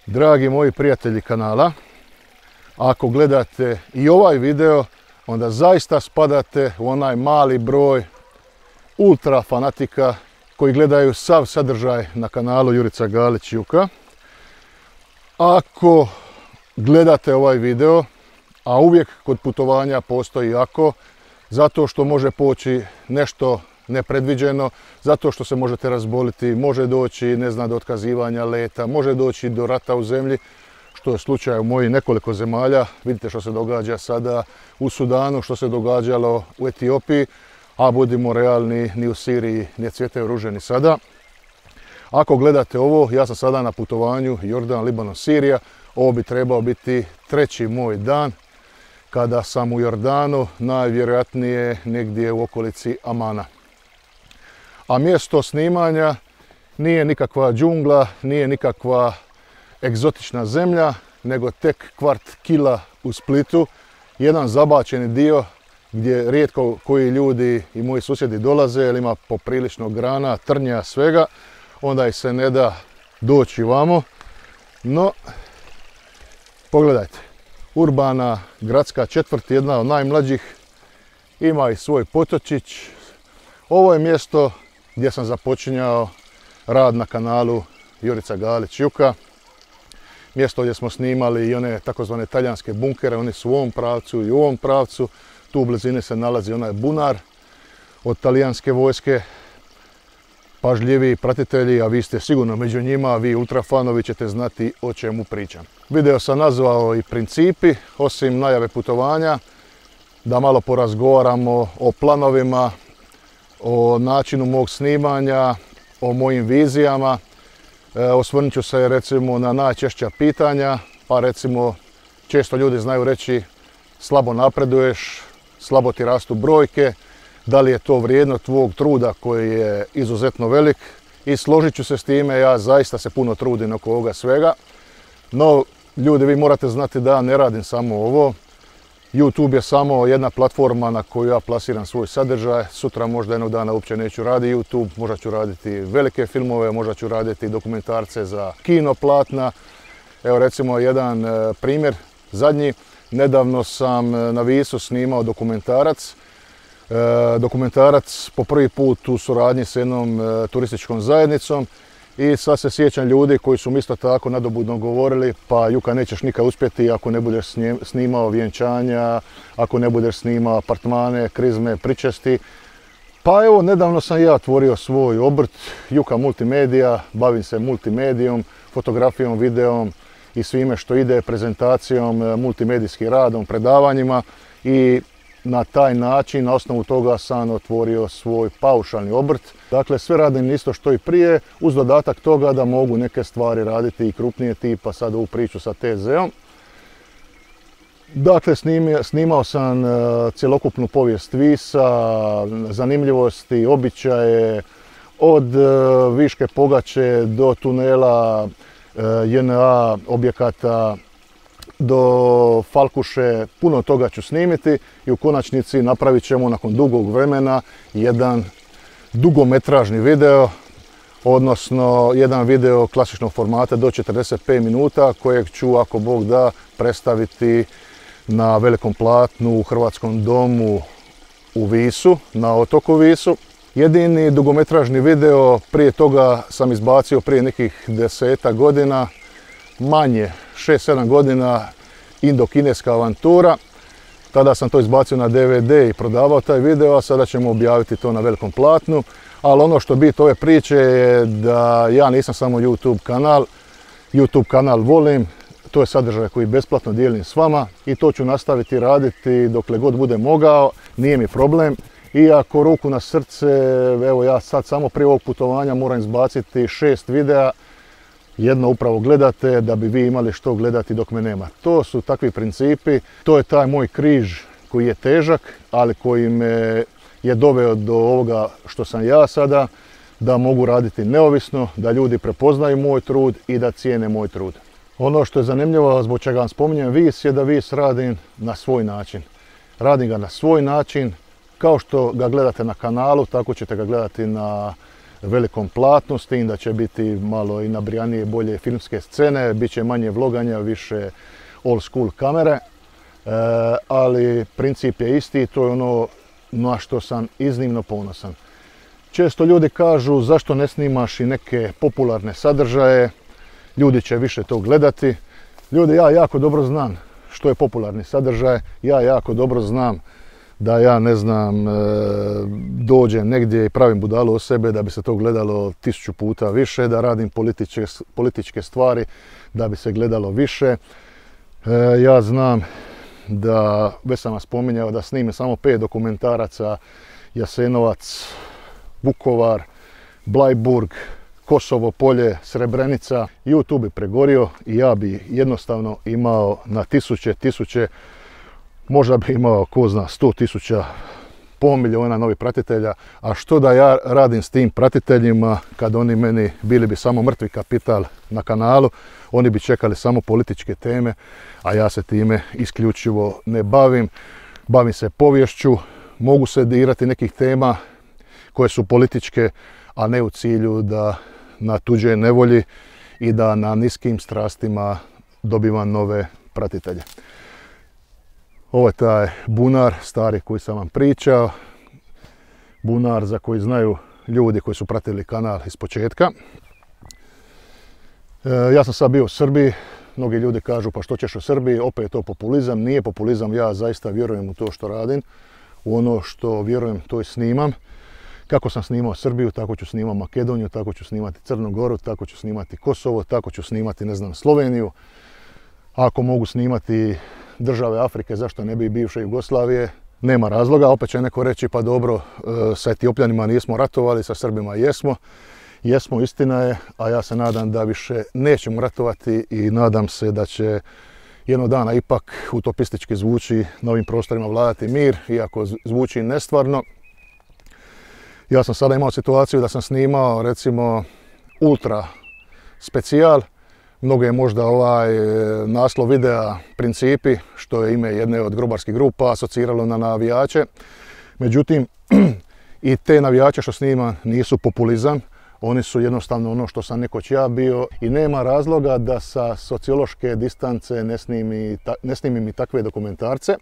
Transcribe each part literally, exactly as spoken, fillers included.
Dragi moji prijatelji kanala, ako gledate i ovaj video, onda zaista spadate u onaj mali broj ultra fanatika koji gledaju sav sadržaj na kanalu Jurica Galić Juka. Ako gledate ovaj video, a uvijek kod putovanja postoji ako, zato što može poći nešto nepredviđeno, zato što se možete razboliti, može doći, ne znam, do otkazivanja leta, može doći do rata u zemlji, što je slučaj u mojih nekoliko zemalja. Vidite što se događa sada u Sudanu, što se događalo u Etiopiji, a budimo realni, ni u Siriji ne cvjetaju ruže ni sada. Ako gledate ovo, ja sam sada na putovanju Jordan, Libanon, Sirija. Ovo bi trebao biti treći moj dan kada sam u Jordanu, najvjerojatnije negdje u okolici Amana. A mjesto snimanja nije nikakva džungla, nije nikakva egzotična zemlja, nego tek kvart kila u Splitu, jedan zabačeni dio gdje rijetko koji ljudi i moji susjedi dolaze, jer ima poprilično grana, trnja, svega, onda ih se ne da doći vamo. No, pogledajte, urbana gradska četvrt, jedna od najmlađih, ima i svoj potočić. Ovo je mjesto gdje sam započinjao rad na kanalu Jurica Galić Juka. Mjesto gdje smo snimali i one takozvane talijanske bunkere, oni su u ovom pravcu i u ovom pravcu. Tu u blizini se nalazi onaj bunar od talijanske vojske. Pažljiviji pratitelji, a vi ste sigurno među njima, vi ultrafanovi ćete znati o čemu pričam. Video sam nazvao i principi, osim najave putovanja, da malo porazgovaramo o planovima, o načinu mog snimanja, o mojim vizijama. E, osvrnut ću se recimo na najčešća pitanja, pa recimo često ljudi znaju reći slabo napreduješ, slabo ti rastu brojke, da li je to vrijedno tvog truda koji je izuzetno velik, i složit ću se s time, ja zaista se puno trudim oko ovoga svega. No ljudi, vi morate znati da ja ne radim samo ovo. YouTube je samo jedna platforma na koju ja plasiram svoj sadržaj. Sutra možda jednog dana uopće neću raditi YouTube, možda ću raditi velike filmove, možda ću raditi dokumentarce za kino platna. Evo recimo jedan primjer, zadnji, nedavno sam na Visu snimao dokumentarac. Dokumentarac po prvi put u suradnji s jednom turističkom zajednicom, i sad se sjećam ljudi koji su mi isto tako nadobudno govorili, pa Juka, nećeš nikad uspjeti ako ne budeš snimao vjenčanja, ako ne budeš snimao apartmane, krizme, pričesti. Pa evo, nedavno sam ja otvorio svoj obrt Juka Multimedija, bavim se multimedijom, fotografijom, videom i svime što ide, prezentacijom, multimedijskim radom, predavanjima, i na taj način, na osnovu toga sam otvorio svoj paušalni obrt. Dakle, sve radim isto što i prije, uz dodatak toga da mogu neke stvari raditi i krupnije, tipa sad ovu priču sa T Z-om. Dakle, snimio, snimao sam uh, cjelokupnu povijest Visa, zanimljivosti, običaje, od uh, Viške pogače do tunela uh, J N A objekata, do Falkuše, puno toga ću snimiti i u konačnici napravit ćemo nakon dugog vremena jedan dugometražni video, odnosno jedan video klasičnog formata do četrdeset pet minuta, kojeg ću, ako Bog da, predstaviti na velikom platnu u Hrvatskom domu u Visu, na otoku Visu. Jedini dugometražni video prije toga sam izbacio prije nekih deseta godina, manje, šest sedam godina, Indo-kineska avantura. Tada sam to izbacio na D V D i prodavao taj video, a sada ćemo objaviti to na velikom platnu. Ali ono što bit ove priče je da ja nisam samo YouTube kanal. YouTube kanal volim, to je sadržaj koji besplatno dijelim s vama i to ću nastaviti raditi dokle god budem mogao, nije mi problem. Iako, ruku na srce, evo ja sad samo prije ovog putovanja moram izbaciti šest videa. Jedno upravo gledate da bi vi imali što gledati dok me nema. To su takvi principi, to je taj moj križ koji je težak, ali koji me je doveo do ovoga što sam ja sada, da mogu raditi neovisno, da ljudi prepoznaju moj trud i da cijene moj trud. Ono što je zanimljivo, zbog čega vam spominjem Vis, je da Vis radim na svoj način. Radim ga na svoj način, kao što ga gledate na kanalu, tako ćete ga gledati na velikom platnu, s tim da će biti malo i nabrijanije bolje filmske scene, bit će manje vloganja, više old school kamere, e, ali princip je isti i to je ono na što sam iznimno ponosan. Često ljudi kažu zašto ne snimaš i neke popularne sadržaje, ljudi će više to gledati. Ljudi, ja jako dobro znam što je popularni sadržaj, ja jako dobro znam da ja ne znam, dođem negdje i pravim budalu o sebe da bi se to gledalo tisuću puta više, da radim političke, političke stvari da bi se gledalo više. Ja znam da, već sam vas spominjao, da snimim samo pet dokumentaraca: Jasenovac, Vukovar, Bleiburg, Kosovo polje, Srebrenica. YouTube bi pregorio i ja bi jednostavno imao na tisuće, tisuće, možda bi imao, ko zna, sto tisuća, pol milijuna novih pratitelja. A što da ja radim s tim pratiteljima kad oni meni bili bi samo mrtvi kapital na kanalu, oni bi čekali samo političke teme, a ja se time isključivo ne bavim. Bavim se poviješću, mogu se dirati nekih tema koje su političke, a ne u cilju da na tuđoj nevolji i da na niskim strastima dobivam nove pratitelje. Ovo je taj bunar stari koji sam vam pričao. Bunar za koji znaju ljudi koji su pratili kanal iz početka. E, ja sam sad bio u Srbiji. Mnogi ljudi kažu pa što ćeš u Srbiji, opet je to populizam. Nije populizam, ja zaista vjerujem u to što radim. U ono što vjerujem to i snimam. Kako sam snimao Srbiju, tako ću snimati Makedoniju, tako ću snimati Crnu Goru, tako ću snimati Kosovo, tako ću snimati, ne znam, Sloveniju. Ako mogu snimati države Afrike, zašto ne bi i bivše Jugoslavije? Nema razloga, opet će neko reći pa dobro, sa Etiopljanima nismo ratovali, sa Srbima jesmo. Jesmo, istina je, a ja se nadam da više nećemo ratovati i nadam se da će jednog dana ipak utopistički zvuči na ovim prostorima vladati mir, iako zvuči nestvarno. Ja sam sada imao situaciju da sam snimao recimo Ultra specijal. Mnogo je možda ovaj naslov videa Principi, što je ime jedne od grobarskih grupa, asociralo na navijače. Međutim, i te navijače što snimam nisu populizam. Oni su jednostavno ono što sam nekoć ja bio i nema razloga da sa sociološke distance ne snimim, ne snimim i takve dokumentarce.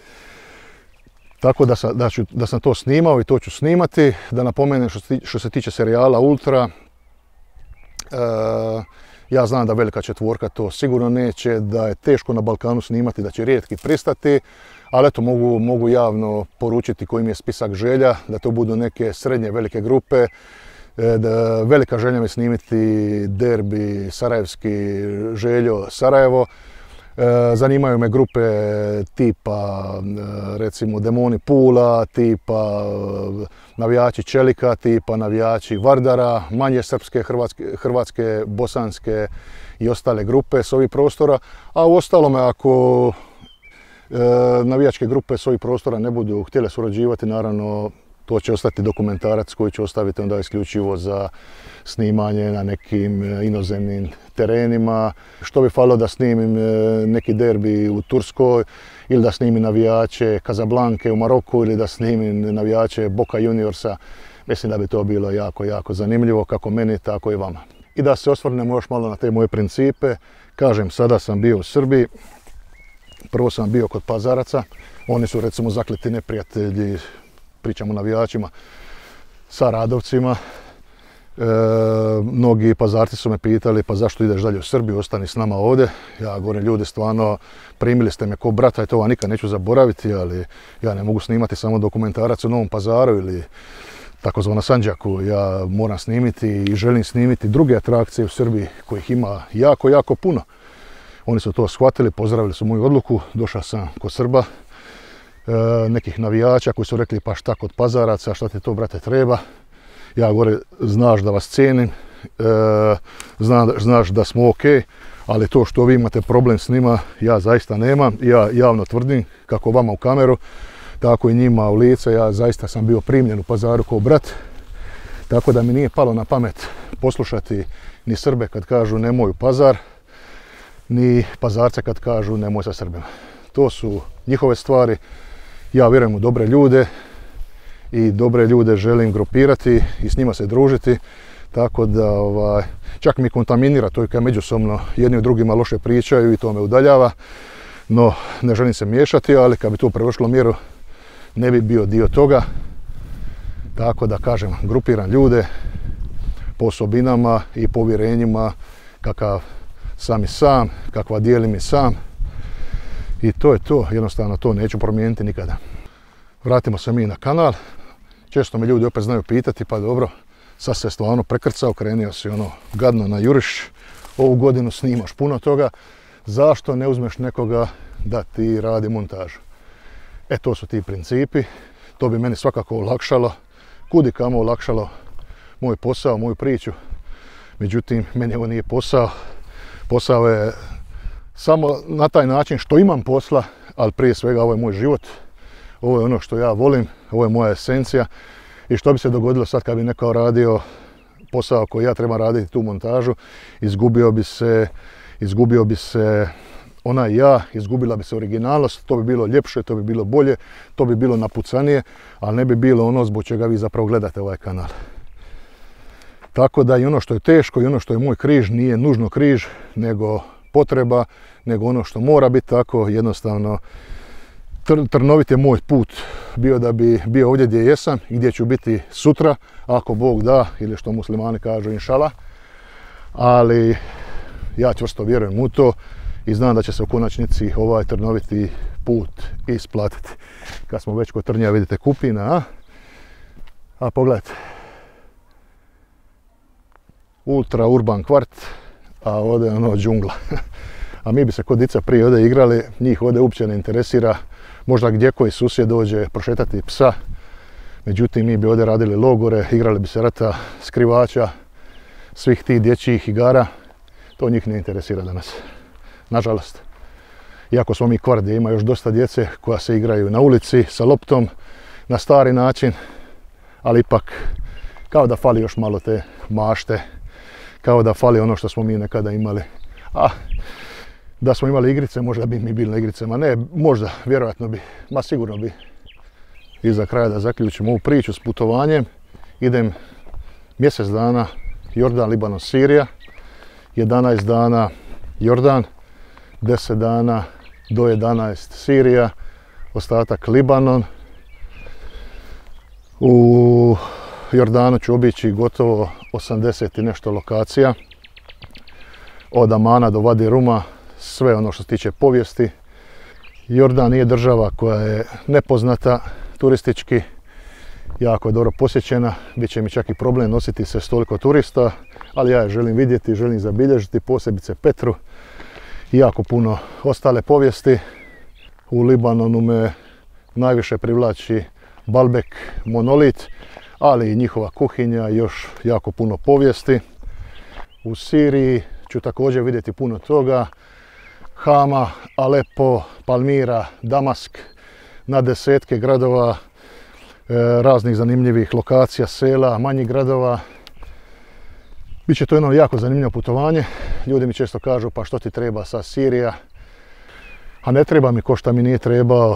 Tako da sam, da, ću, da sam to snimao i to ću snimati. Da napomenem što se, što se tiče serijala Ultra, e, ja znam da velika četvorka to sigurno neće, da je teško na Balkanu snimati, da će rijetki pristati, ali eto mogu, mogu javno poručiti koji mi je spisak želja, da to budu neke srednje velike grupe. E, da, velika želja mi je snimiti derbi sarajevski Željo Sarajevo. Zanimaju me grupe tipa recimo Demoni Pula, tipa navijači Čelika, tipa navijači Vardara, manje srpske, hrvatske, hrvatske, bosanske i ostale grupe s ovih prostora. A u ostalome ako e, navijačke grupe s ovih prostora ne budu htjele surađivati, naravno to će ostati dokumentarac koji ću ostaviti onda isključivo za snimanje na nekim inozemnim terenima. Što bi falilo da snimim neki derbi u Turskoj ili da snimim navijače Casablanke u Maroku ili da snimim navijače Boca Juniorsa. Mislim da bi to bilo jako, jako zanimljivo kako meni, tako i vama. I da se osvrnemo još malo na te moje principe. Kažem, sada sam bio u Srbiji. Prvo sam bio kod Pazaraca. Oni su recimo zakleti neprijatelji, pričamo o navijačima, sa Radovcima. E, mnogi Pazarci su me pitali pa zašto ideš dalje u Srbiju, ostani s nama ovdje. Ja govorim, ljudi, stvarno primili ste me ko brata i to vam nikad neću zaboraviti, ali ja ne mogu snimati samo dokumentarac u Novom Pazaru ili takozvano Sandžaku. Ja moram snimiti i želim snimiti druge atrakcije u Srbiji kojih ima jako, jako puno. Oni su to shvatili, pozdravili su moju odluku, došao sam kod Srba, e, nekih navijača koji su rekli pa šta kod Pazaraca, šta ti to brate treba. Ja govorim, znaš da vas cijenim, e, zna, znaš da smo ok, ali to što vi imate problem s njima, ja zaista nemam. Ja javno tvrdim, kako vama u kameru, tako i njima u lice, ja zaista sam bio primljen u Pazaru kao brat. Tako da mi nije palo na pamet poslušati ni Srbe kad kažu nemoj u Pazar, ni Pazarce kad kažu nemoj sa Srbima. To su njihove stvari, ja vjerujem u dobre ljude. i dobre ljude želim grupirati i s njima se družiti. Tako da ovaj, čak mi kontaminira to kad međusobno jedni od drugima loše pričaju i to me udaljava. No, ne želim se miješati, ali kad bi to prevršilo mjeru, ne bi bio dio toga. Tako da kažem, grupiram ljude po osobinama i po uvjerenjima kakav sam i sam, kakva dijelim i sam. I to je to, jednostavno to neću promijeniti nikada. Vratimo se mi na kanal. Često me ljudi opet znaju pitati, pa dobro, sad se stvarno prekrcao, krenio si ono gadno na juriš, ovu godinu snimaš puno toga, zašto ne uzmeš nekoga da ti radi montažu? E, to su ti principi, to bi meni svakako olakšalo, kudi kamo olakšalo moj posao, moju priču. Međutim, meni ovo nije posao, posao je samo na taj način što imam posla, ali prije svega ovo je moj život, ovo je ono što ja volim, ovo je moja esencija. I što bi se dogodilo sad kad bi neko radio posao koji ja trebam raditi, tu montažu, izgubio bi se, izgubio bi se onaj ja, izgubila bi se originalnost, to bi bilo ljepše, to bi bilo bolje, to bi bilo napucanije, ali ne bi bilo ono zbog čega vi zapravo gledate ovaj kanal. Tako da i ono što je teško i ono što je moj križ nije nužno križ, nego potreba, nego ono što mora biti tako, jednostavno trnovit je moj put bio da bi bio ovdje gdje jesam i gdje ću biti sutra, ako Bog da, ili što muslimani kažu inšala. Ali ja čvrsto vjerujem u to i znam da će se u konačnici ovaj trnoviti put isplatiti. Kad smo već kod trnja, vidite kupina, a? A pogledajte. Ultra urban kvart, a ovdje je ono džungla. A mi bi se kod dica prije ovdje igrali, njih ovdje uopće ne interesira. Možda gdje koji susjed dođe prošetati psa. Međutim, mi bi ovdje radili logore, igrali bi se rata skrivača, svih tih dječjih igara. To njih ne interesira danas. Nažalost. Iako smo mi kvart gdje ima još dosta djece koja se igraju na ulici sa loptom na stari način, ali ipak kao da fali još malo te mašte, kao da fali ono što smo mi nekada imali. A da smo imali igrice, možda bi mi bili na igricama. Ne, možda, vjerojatno bi, ma sigurno bi. I za kraj da zaključim ovu priču s putovanjem. Idem mjesec dana Jordan, Libanon, Sirija. jedanaest dana Jordan, deset dana do jedanaest Sirija, ostatak Libanon. U Jordanu ću obići gotovo osamdeset i nešto lokacija. Od Amana do Vadi Ruma, sve ono što se tiče povijesti. Jordan nije država koja je nepoznata turistički, jako je dobro posjećena, bit će mi čak i problem nositi se s toliko turista, ali ja je želim vidjeti, želim zabilježiti, posebice Petru i jako puno ostale povijesti. U Libanonu me najviše privlači Baalbek monolit, ali i njihova kuhinja, još jako puno povijesti. U Siriji ću također vidjeti puno toga. Hama, Alepo, Palmira, Damask, na desetke gradova, raznih zanimljivih lokacija, sela, manjih gradova. Biće to jedno jako zanimljivo putovanje. Ljudi mi često kažu, pa što ti treba sa Sirija? A ne treba mi ko šta mi nije trebao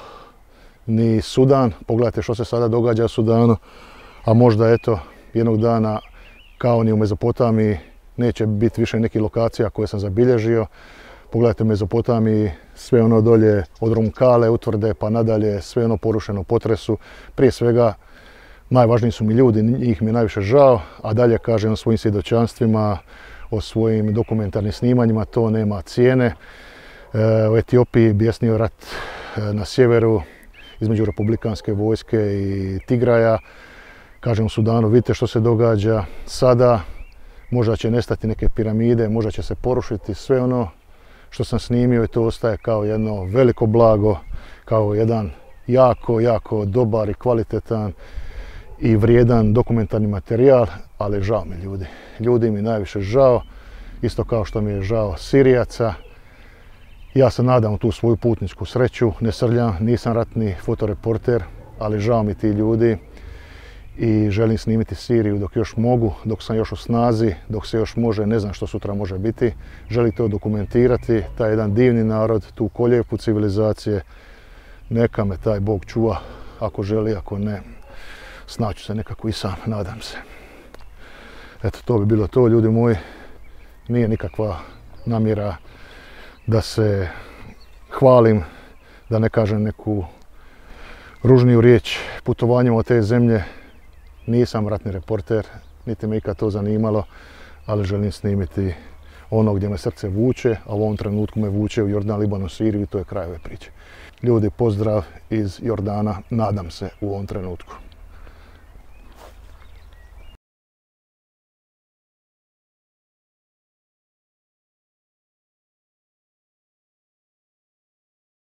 ni Sudan. Pogledajte što se sada događa u Sudanu. A možda eto jednog dana kao ni u Mezopotamiji neće biti više nekih lokacija koje sam zabilježio. Pogledajte u Mezopotamiji, sve ono dolje od Rumkale, utvrde pa nadalje, sve ono porušeno u potresu. Prije svega najvažniji su mi ljudi, njih mi je najviše žao, a dalje kažem o svojim svjedočanstvima, o svojim dokumentarnim snimanjima, to nema cijene. U Etiopiji bjesnio rat na sjeveru između republikanske vojske i Tigraja. Kažem u Sudanu, vidite što se događa sada, možda će nestati neke piramide, možda će se porušiti sve ono što sam snimio i to ostaje kao jedno veliko blago, kao jedan jako, jako dobar i kvalitetan i vrijedan dokumentarni materijal, ali žao mi ljudi. Ljudi mi najviše žao, isto kao što mi je žao Sirijaca. Ja se nadam u tu svoju putničku sreću, ne srljam, nisam ratni fotoreporter, ali žao mi ti ljudi i želim snimiti Siriju dok još mogu, dok sam još u snazi, dok se još može, ne znam što sutra može biti. Želim to dokumentirati, taj jedan divni narod, tu koljevku civilizacije. Neka me taj Bog čuva, ako želi, ako ne. snaću se nekako i sam, nadam se. Eto, to bi bilo to, ljudi moji. Nije nikakva namjera da se hvalim, da ne kažem neku ružniju riječ putovanjem od te zemlje. Nisam ratni reporter, niti me ikad to zanimalo, ali želim snimiti ono gdje me srce vuče, a u ovom trenutku me vuče u Jordan, Libanon, Siriju i to je kraj ove priče. Ljudi, pozdrav iz Jordana, nadam se, u ovom trenutku.